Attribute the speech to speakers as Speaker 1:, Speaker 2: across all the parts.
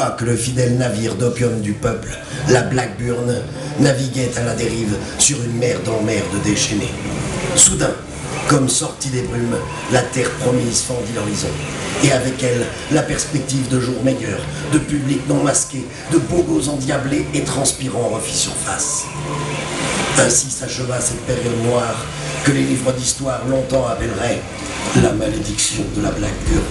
Speaker 1: croit que le fidèle navire d'opium du peuple, la Blackburn, naviguait à la dérive sur une mer d'emmerde déchaînée. Soudain, comme sortie des brumes, la terre promise fendit l'horizon. Et avec elle, la perspective de jours meilleurs, de publics non masqués, de bogos endiablés et transpirants refit surface. Ainsi s'acheva cette période noire que les livres d'histoire longtemps appelleraient la malédiction de la Blackburn.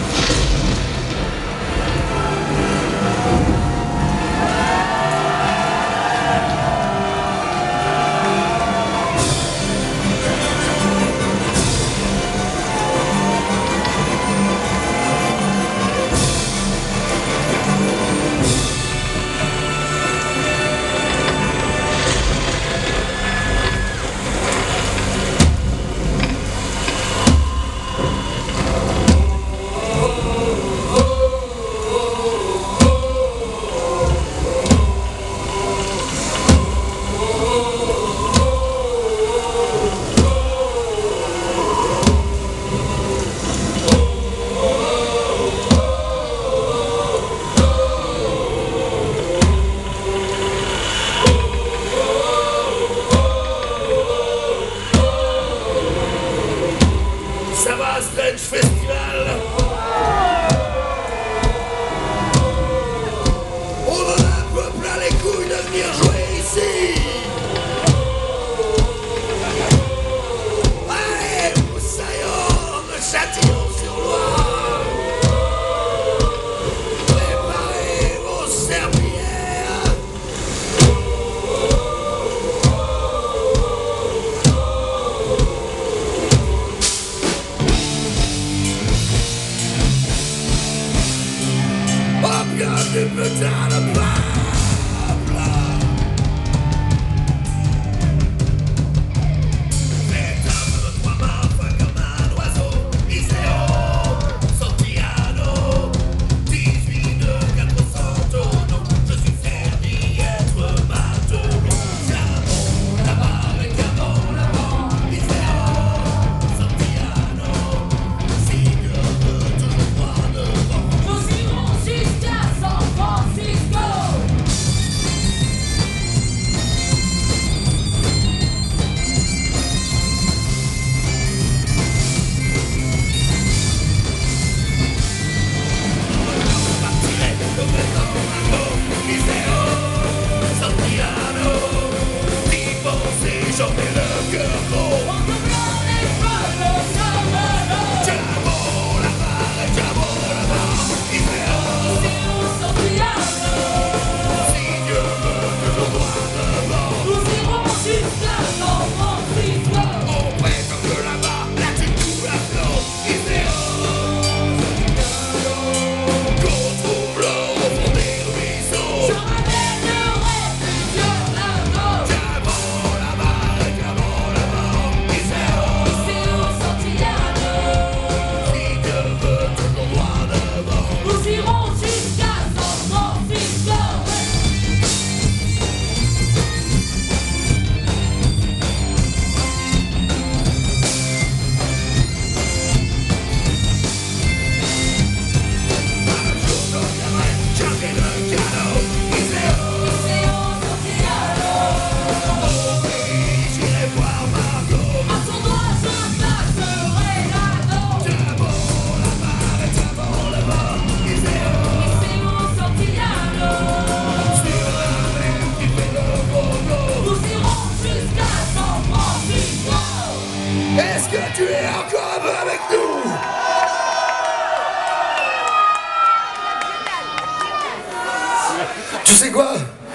Speaker 2: Tu sais quoi?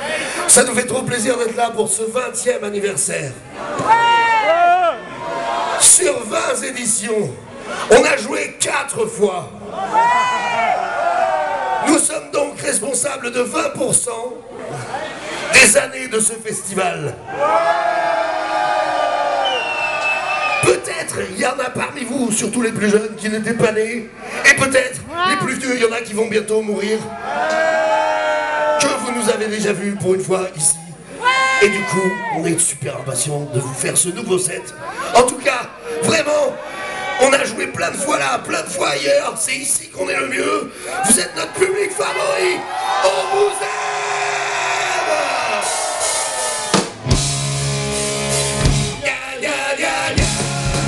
Speaker 2: Ça nous fait trop plaisir d'être là pour ce 20e anniversaire. Sur 20 éditions, on a joué 4 fois. Nous sommes donc responsables de 20% des années de ce festival. Peut-être il y en a parmi vous, surtout les plus jeunes, qui n'étaient pas nés. Et peut-être les plus vieux, il y en a qui vont bientôt mourir. Que vous nous avez déjà vus pour une fois ici. Et du coup, on est super impatients de vous faire ce nouveau set. En tout cas, vraiment, on a joué plein de fois là, plein de fois ailleurs. C'est ici qu'on est le mieux. Vous êtes notre public favori. On vous aime. Ya, ya, ya, ya.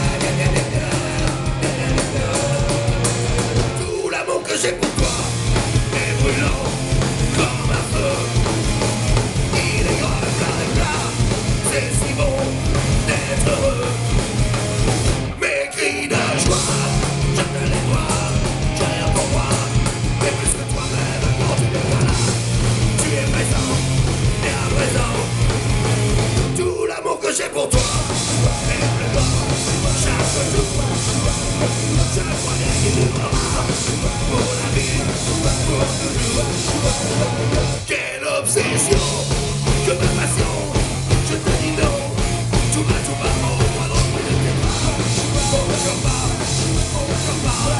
Speaker 2: Tout l'amour que j'ai pour toi est brûlant comme un feu. Il est grave, plein d'éclat. C'est si bon d'être heureux. Mes cris de joie, je te les dois. J'ai rien pour moi, mais plus que toi-même. Quand tu n'es pas là, tu es présent et à présent. Tout l'amour que j'ai pour toi est plus grand. Chaque jour, je crois bien qu'il durera pour la vie, pour toujours. Quelle obsession, que ma passion. Je te dis non, tout va, au point d'entrée de tes bras. On ne peut pas, on ne peut pas.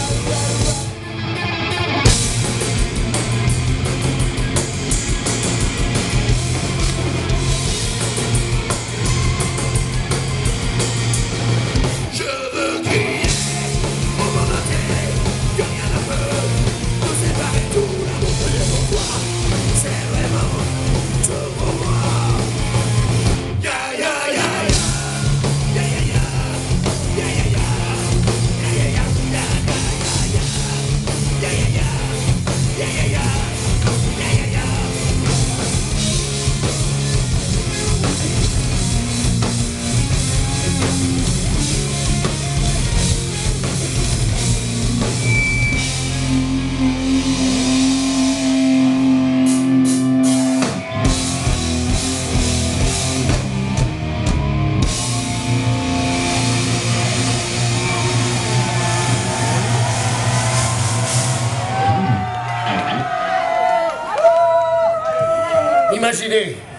Speaker 2: Je veux crier au monde entier que rien ne peut nous séparer. Tout l'amour que j'ai pour toi, c'est vraiment tout pour moi. Ya ya ya ya, ya ya ya, ya ya ya, ya ya ya, ya ya ya, ya ya ya, ya ya ya, ya ya ya. Imaginez